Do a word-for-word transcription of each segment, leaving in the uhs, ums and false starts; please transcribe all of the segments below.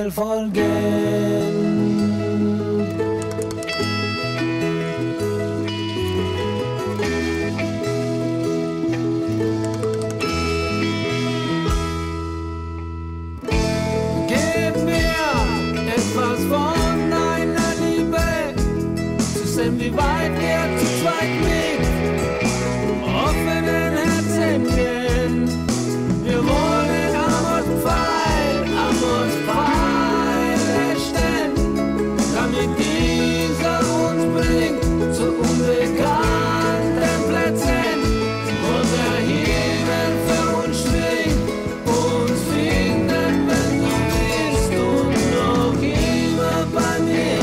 Himmel folgen. Wie weit wir zu zweit mit offenen Herzen gehen. Wir wollen am Pfeil, am Pfeil stehen, damit dieser uns bringt zu unbekannten Plätzen, wo der Himmel für uns schwingt, uns finden, wenn du bist und noch immer bei mir.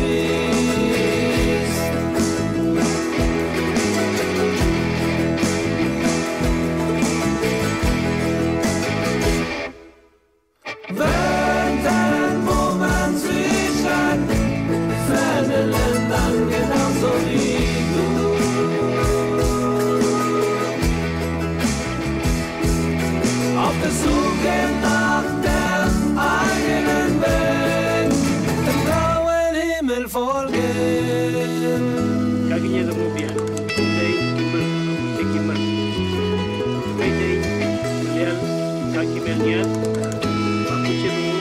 Kakinya kemudian, dari timur ke timur, dari lihat kaki melihat, aku cemu.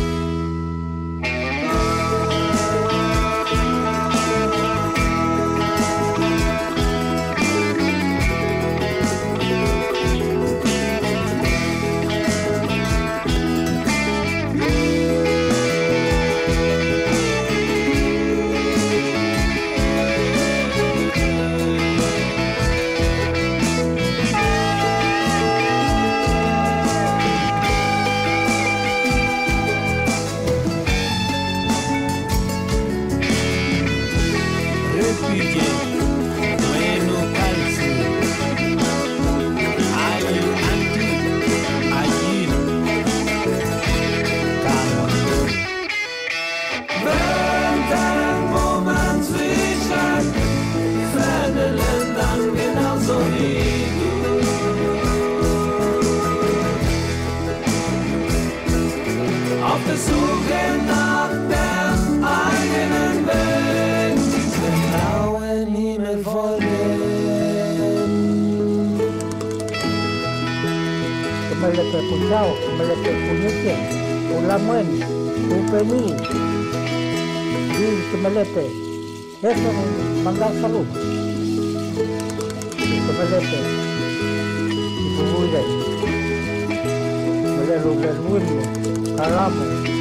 Auf der Suche nach der eigenen Welt, dem blauen Himmel folgen. Kembali ke Puncau, kembali ke Punyukin, Ulamen, Upeni, di Kemelete, Hesong Manggang Saru, di Kemelete, di Bubuyan, Melalukan Wun, Kalamu.